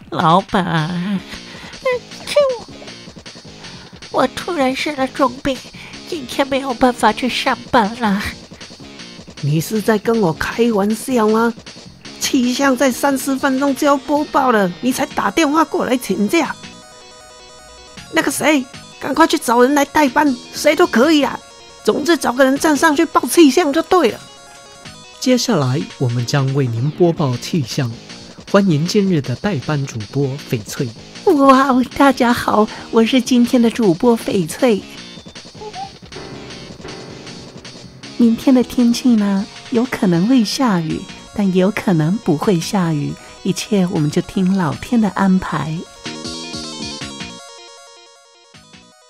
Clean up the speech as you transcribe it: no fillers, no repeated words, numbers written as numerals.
老板，我突然生了重病，今天没有办法去上班了。 你是在跟我开玩笑吗？气象在30分钟就要播报了，你才打电话过来请假。那个谁，赶快去找人来代班，谁都可以啦。总之找个人站上去报气象就对了。 接下来我们将为您播报气象，欢迎今日的代班主播翡翠。 哇，大家好，我是今天的主播翡翠。明天的天气呢，有可能会下雨，但也有可能不会下雨，一切我们就听老天的安排。